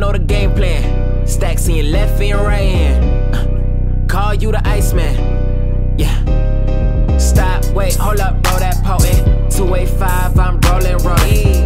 know the game plan. Stacks in your left and right hand. Call you the Iceman. Yeah. Stop, wait, hold up, bro, that potent. 285, I'm rolling.